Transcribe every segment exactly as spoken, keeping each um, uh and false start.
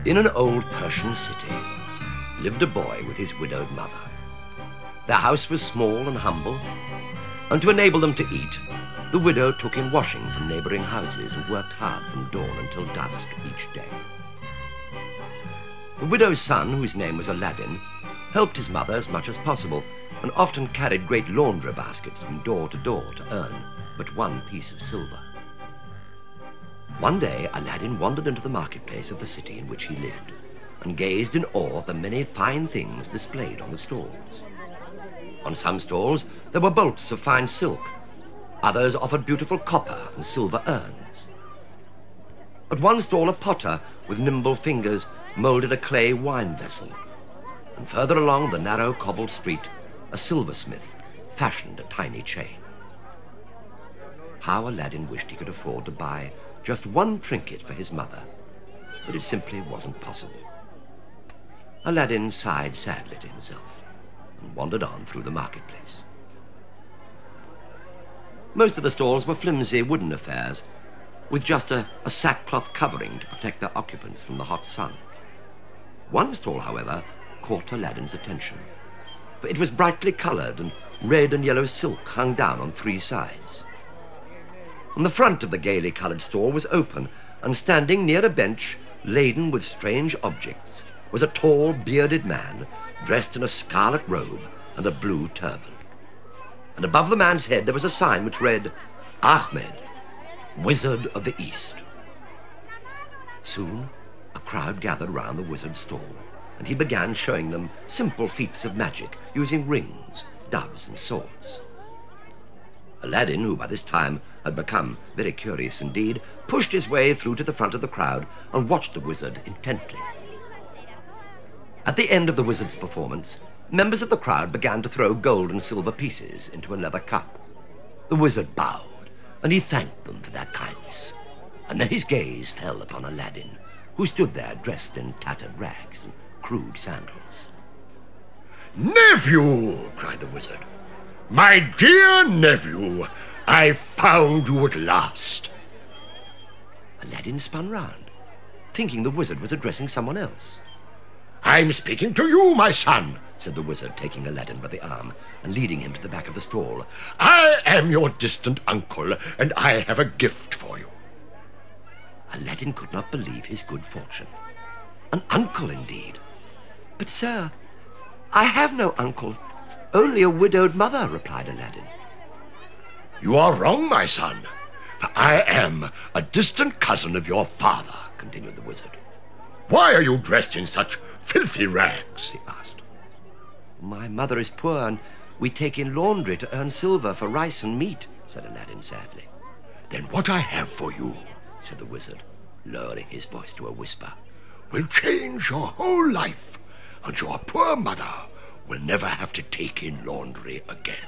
In an old Persian city lived a boy with his widowed mother. Their house was small and humble, and to enable them to eat, the widow took in washing from neighboring houses and worked hard from dawn until dusk each day. The widow's son, whose name was Aladdin, helped his mother as much as possible and often carried great laundry baskets from door to door to earn but one piece of silver. One day, Aladdin wandered into the marketplace of the city in which he lived and gazed in awe at the many fine things displayed on the stalls. On some stalls, there were bolts of fine silk. Others offered beautiful copper and silver urns. At one stall, a potter with nimble fingers moulded a clay wine vessel, and further along the narrow cobbled street, a silversmith fashioned a tiny chain. How Aladdin wished he could afford to buy just one trinket for his mother, but it simply wasn't possible. Aladdin sighed sadly to himself and wandered on through the marketplace. Most of the stalls were flimsy wooden affairs, with just a, a sackcloth covering to protect their occupants from the hot sun. One stall, however, caught Aladdin's attention, for it was brightly coloured, and red and yellow silk hung down on three sides. And the front of the gaily coloured stall was open, and standing near a bench laden with strange objects was a tall, bearded man dressed in a scarlet robe and a blue turban. And above the man's head there was a sign which read, "Ahmed, Wizard of the East." Soon a crowd gathered round the wizard's stall, and he began showing them simple feats of magic using rings, doves, and swords. Aladdin, who by this time had become very curious indeed, pushed his way through to the front of the crowd and watched the wizard intently. At the end of the wizard's performance, members of the crowd began to throw gold and silver pieces into a leather cup. The wizard bowed, and he thanked them for their kindness, and then his gaze fell upon Aladdin, who stood there dressed in tattered rags and crude sandals. "Nephew!" cried the wizard. "My dear nephew, I found you at last." Aladdin spun round, thinking the wizard was addressing someone else. "I'm speaking to you, my son," said the wizard, taking Aladdin by the arm and leading him to the back of the stall. "I am your distant uncle, and I have a gift for you." Aladdin could not believe his good fortune. An uncle, indeed. "But, sir, I have no uncle, only a widowed mother," replied Aladdin. "You are wrong, my son, for I am a distant cousin of your father," continued the wizard. "Why are you dressed in such filthy rags?" he asked. "My mother is poor, and we take in laundry to earn silver for rice and meat," said Aladdin sadly. "Then what I have for you," said the wizard, lowering his voice to a whisper, "will change your whole life, and your poor mother will never have to take in laundry again."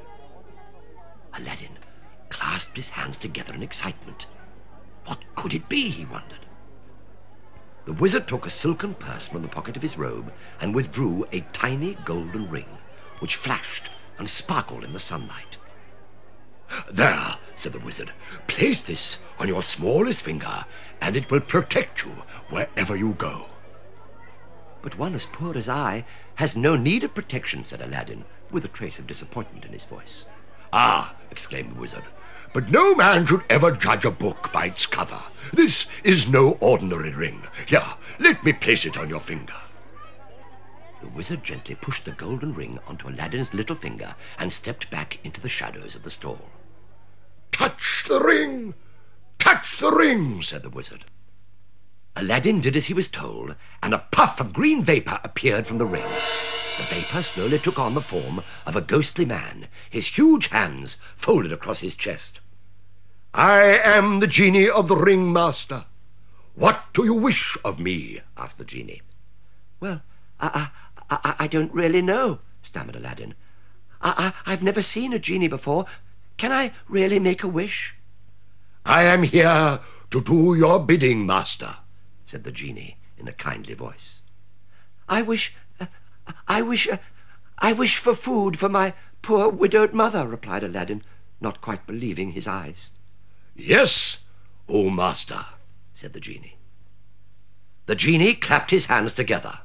Aladdin clasped his hands together in excitement. What could it be, he wondered? The wizard took a silken purse from the pocket of his robe and withdrew a tiny golden ring, which flashed and sparkled in the sunlight. "There," said the wizard, "place this on your smallest finger, and it will protect you wherever you go." "But one as poor as I has no need of protection," said Aladdin, with a trace of disappointment in his voice. "Ah," exclaimed the wizard, "but no man should ever judge a book by its cover. This is no ordinary ring. Here, let me place it on your finger." The wizard gently pushed the golden ring onto Aladdin's little finger and stepped back into the shadows of the stall. "Touch the ring! Touch the ring!" said the wizard. Aladdin did as he was told, and a puff of green vapour appeared from the ring. The vapour slowly took on the form of a ghostly man, his huge hands folded across his chest. "I am the genie of the ring, master. What do you wish of me?" asked the genie. "Well, I, I, I, I don't really know," stammered Aladdin. I, I, I've never seen a genie before. Can I really make a wish?" "I am here to do your bidding, master," said the genie in a kindly voice. I wish, uh, I wish, uh, I wish for food for my poor widowed mother," replied Aladdin, not quite believing his eyes. "Yes, O master," said the genie. The genie clapped his hands together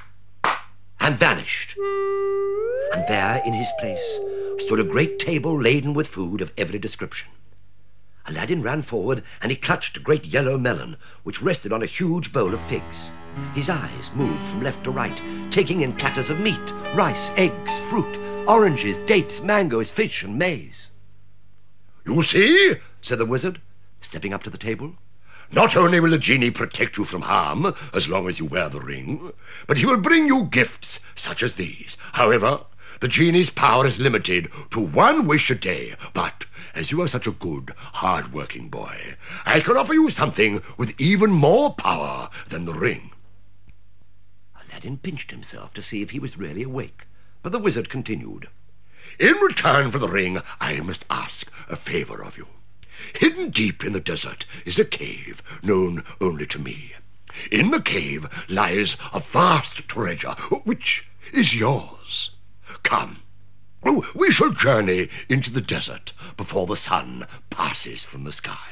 and vanished. And there, in his place, stood a great table laden with food of every description. Aladdin ran forward, and he clutched a great yellow melon, which rested on a huge bowl of figs. His eyes moved from left to right, taking in platters of meat, rice, eggs, fruit, oranges, dates, mangoes, fish, and maize. "You see," said the wizard, stepping up to the table. "Not only will the genie protect you from harm as long as you wear the ring, but he will bring you gifts such as these. However, the genie's power is limited to one wish a day, but as you are such a good, hard-working boy, I can offer you something with even more power than the ring." Aladdin pinched himself to see if he was really awake, but the wizard continued. "In return for the ring, I must ask a favor of you. Hidden deep in the desert is a cave known only to me. In the cave lies a vast treasure, which is yours. Come, we shall journey into the desert before the sun passes from the sky."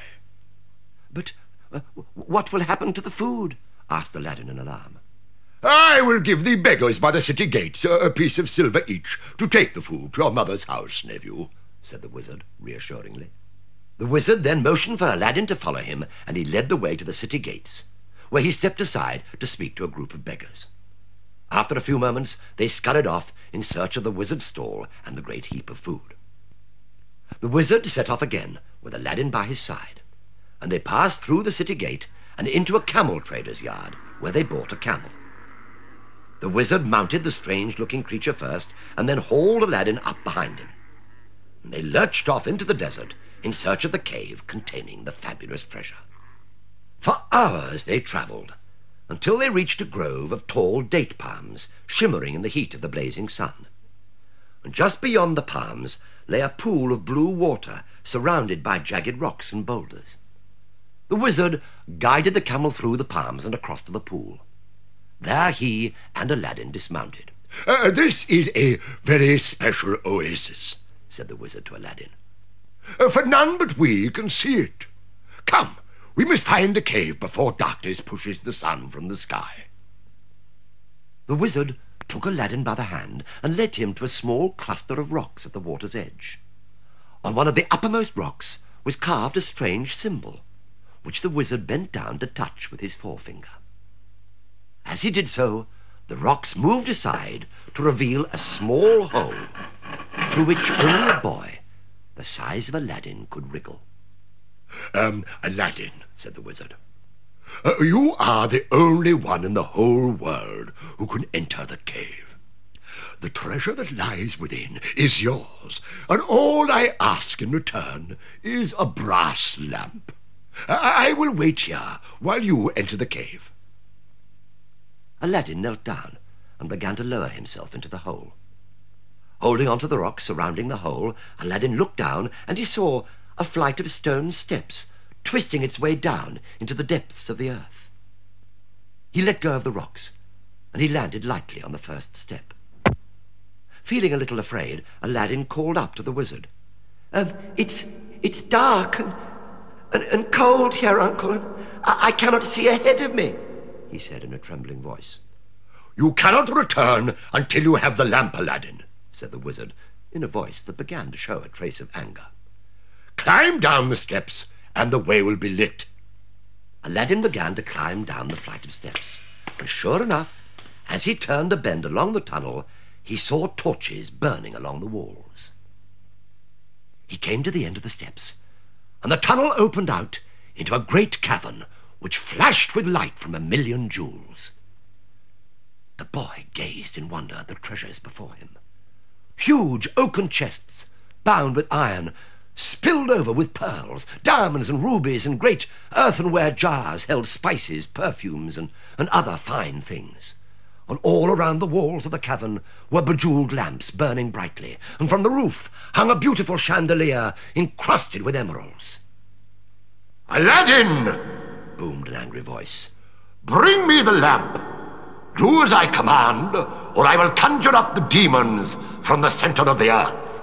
"But uh, what will happen to the food?" asked Aladdin in alarm. "I will give the beggars by the city gates a piece of silver each to take the food to your mother's house, nephew," said the wizard reassuringly. The wizard then motioned for Aladdin to follow him, and he led the way to the city gates, where he stepped aside to speak to a group of beggars. After a few moments, they scurried off in search of the wizard's stall and the great heap of food. The wizard set off again, with Aladdin by his side, and they passed through the city gate and into a camel trader's yard, where they bought a camel. The wizard mounted the strange-looking creature first, and then hauled Aladdin up behind him. And they lurched off into the desert in search of the cave containing the fabulous treasure. For hours they travelled, until they reached a grove of tall date palms, shimmering in the heat of the blazing sun. And just beyond the palms lay a pool of blue water, surrounded by jagged rocks and boulders. The wizard guided the camel through the palms and across to the pool. There he and Aladdin dismounted. Uh, "This is a very special oasis," said the wizard to Aladdin. Uh, "for none but we can see it. Come, we must find the cave before darkness pushes the sun from the sky." The wizard took Aladdin by the hand and led him to a small cluster of rocks at the water's edge. On one of the uppermost rocks was carved a strange symbol, which the wizard bent down to touch with his forefinger. As he did so, the rocks moved aside to reveal a small hole through which only a boy the size of Aladdin could wriggle. Um, Aladdin," said the wizard, uh, "you are the only one in the whole world who can enter the cave. The treasure that lies within is yours, and all I ask in return is a brass lamp. I, I will wait here while you enter the cave." Aladdin knelt down and began to lower himself into the hole. Holding on to the rocks surrounding the hole, Aladdin looked down, and he saw a flight of stone steps twisting its way down into the depths of the earth. He let go of the rocks, and he landed lightly on the first step. Feeling a little afraid, Aladdin called up to the wizard. Um, it's, it's dark and, and, and cold here, uncle, and I, I cannot see ahead of me," he said in a trembling voice. "You cannot return until you have the lamp, Aladdin," said the wizard, in a voice that began to show a trace of anger. "Climb down the steps, and the way will be lit." Aladdin began to climb down the flight of steps, and sure enough, as he turned a bend along the tunnel, he saw torches burning along the walls. He came to the end of the steps, and the tunnel opened out into a great cavern which flashed with light from a million jewels. The boy gazed in wonder at the treasures before him. Huge oaken chests, bound with iron, spilled over with pearls, diamonds and rubies, and great earthenware jars held spices, perfumes, and, and other fine things. And all around the walls of the cavern were bejeweled lamps burning brightly, and from the roof hung a beautiful chandelier encrusted with emeralds. "Aladdin!" boomed an angry voice. "Bring me the lamp. Do as I command, or I will conjure up the demons from the center of the earth."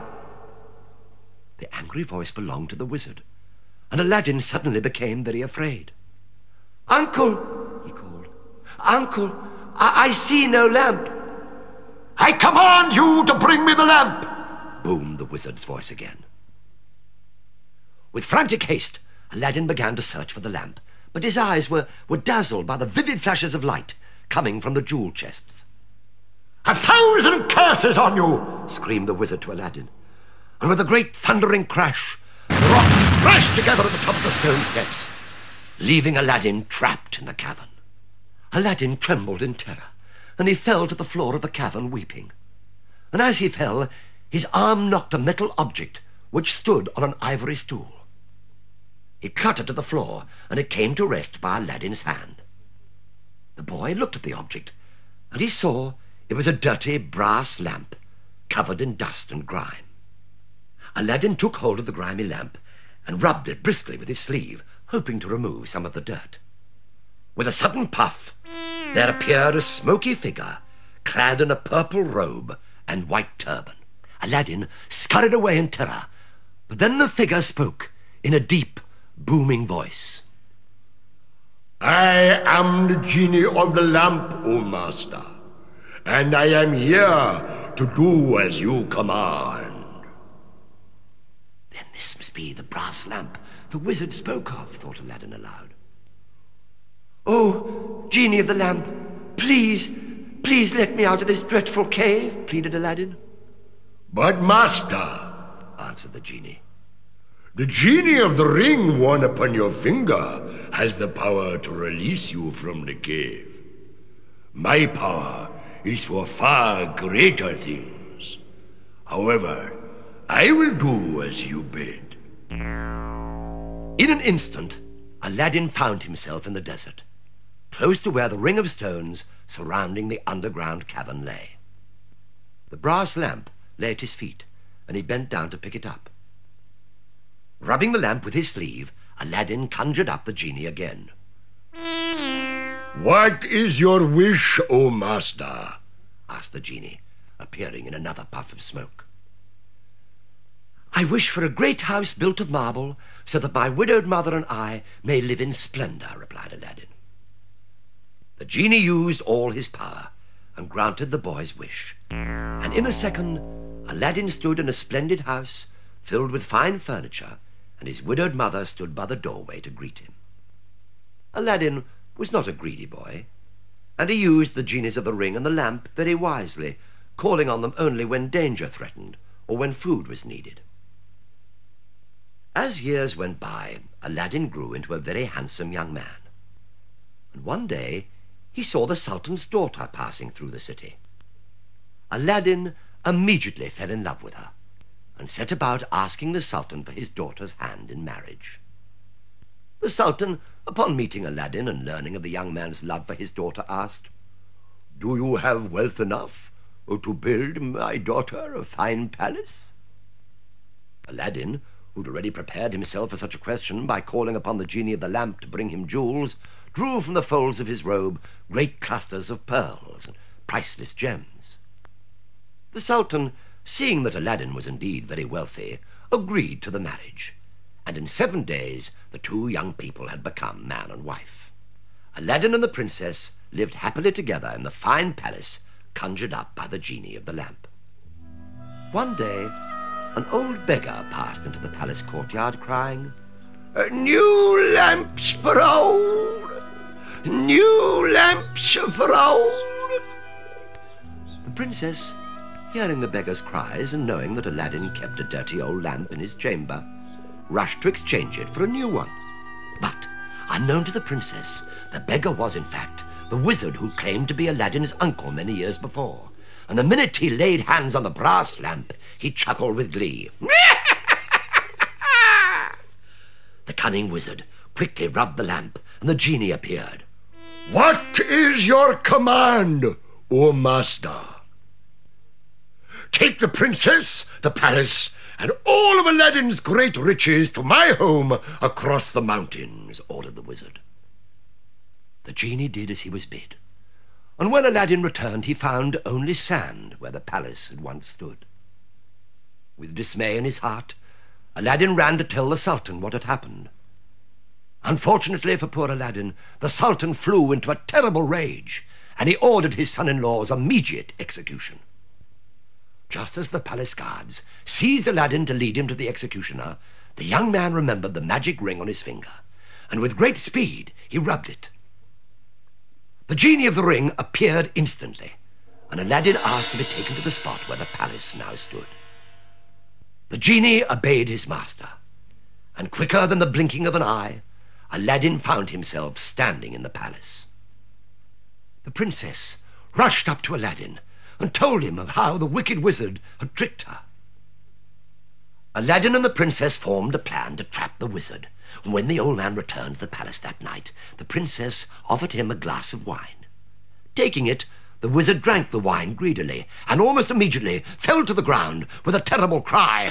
The angry voice belonged to the wizard, and Aladdin suddenly became very afraid. "Uncle," he called, Uncle, I, I see no lamp. I command you to bring me the lamp, boomed the wizard's voice again. With frantic haste, Aladdin began to search for the lamp, but his eyes were, were dazzled by the vivid flashes of light coming from the jewel chests. A thousand curses on you, screamed the wizard to Aladdin, and with a great thundering crash, the rocks crashed together at the top of the stone steps, leaving Aladdin trapped in the cavern. Aladdin trembled in terror, and he fell to the floor of the cavern weeping. And as he fell, his arm knocked a metal object which stood on an ivory stool. It clattered to the floor, and it came to rest by Aladdin's hand. The boy looked at the object, and he saw it was a dirty brass lamp covered in dust and grime. Aladdin took hold of the grimy lamp and rubbed it briskly with his sleeve, hoping to remove some of the dirt. With a sudden puff, there appeared a smoky figure, clad in a purple robe and white turban. Aladdin scurried away in terror, but then the figure spoke in a deep, booming voice. I am the genie of the lamp, O master, and I am here to do as you command. Then this must be the brass lamp the wizard spoke of, thought Aladdin aloud. Oh, genie of the lamp, please, please let me out of this dreadful cave, pleaded Aladdin. But master, answered the genie, the genie of the ring worn upon your finger has the power to release you from the cave. My power is for far greater things. However, I will do as you bid. In an instant, Aladdin found himself in the desert, close to where the ring of stones surrounding the underground cavern lay. The brass lamp lay at his feet, and he bent down to pick it up. Rubbing the lamp with his sleeve, Aladdin conjured up the genie again. What is your wish, O master? asked the genie, appearing in another puff of smoke. I wish for a great house built of marble, so that my widowed mother and I may live in splendor, replied Aladdin. The genie used all his power and granted the boy's wish, and in a second Aladdin stood in a splendid house filled with fine furniture, and his widowed mother stood by the doorway to greet him. Aladdin was not a greedy boy, and he used the genies of the ring and the lamp very wisely, calling on them only when danger threatened or when food was needed. As years went by, Aladdin grew into a very handsome young man, and one day he saw the Sultan's daughter passing through the city. Aladdin immediately fell in love with her, and set about asking the Sultan for his daughter's hand in marriage. The Sultan, upon meeting Aladdin and learning of the young man's love for his daughter, asked, Do you have wealth enough to build my daughter a fine palace? Aladdin, who'd already prepared himself for such a question by calling upon the genie of the lamp to bring him jewels, drew from the folds of his robe great clusters of pearls and priceless gems. The Sultan, seeing that Aladdin was indeed very wealthy, agreed to the marriage, and in seven days the two young people had become man and wife. Aladdin and the princess lived happily together in the fine palace conjured up by the genie of the lamp. One day, an old beggar passed into the palace courtyard crying, New lamps for old! New lamps for old! The princess, hearing the beggar's cries and knowing that Aladdin kept a dirty old lamp in his chamber, rushed to exchange it for a new one. But, unknown to the princess, the beggar was, in fact, the wizard who claimed to be Aladdin's uncle many years before, and the minute he laid hands on the brass lamp, he chuckled with glee. The cunning wizard quickly rubbed the lamp, and the genie appeared. What is your command, O master? Take the princess, the palace, and all of Aladdin's great riches to my home across the mountains, ordered the wizard. The genie did as he was bid, and when Aladdin returned he found only sand where the palace had once stood. With dismay in his heart, Aladdin ran to tell the Sultan what had happened. Unfortunately for poor Aladdin, the Sultan flew into a terrible rage, and he ordered his son-in-law's immediate execution. Just as the palace guards seized Aladdin to lead him to the executioner, the young man remembered the magic ring on his finger, and with great speed he rubbed it. The genie of the ring appeared instantly, and Aladdin asked to be taken to the spot where the palace now stood. The genie obeyed his master, and quicker than the blinking of an eye, Aladdin found himself standing in the palace. The princess rushed up to Aladdin and told him of how the wicked wizard had tricked her. Aladdin and the princess formed a plan to trap the wizard, and when the old man returned to the palace that night, the princess offered him a glass of wine. Taking it, the wizard drank the wine greedily, and almost immediately fell to the ground with a terrible cry.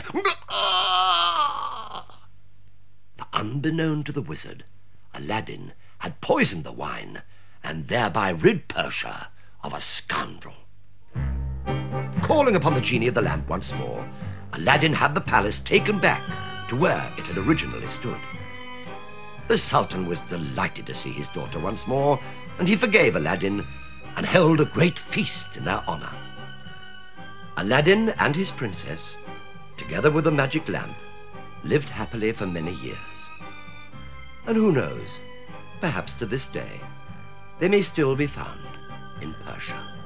But unbeknown to the wizard, Aladdin had poisoned the wine, and thereby rid Persia of a scoundrel. Calling upon the genie of the lamp once more, Aladdin had the palace taken back to where it had originally stood. The Sultan was delighted to see his daughter once more, and he forgave Aladdin and held a great feast in their honor. Aladdin and his princess, together with the magic lamp, lived happily for many years. And who knows, perhaps to this day, they may still be found in Persia.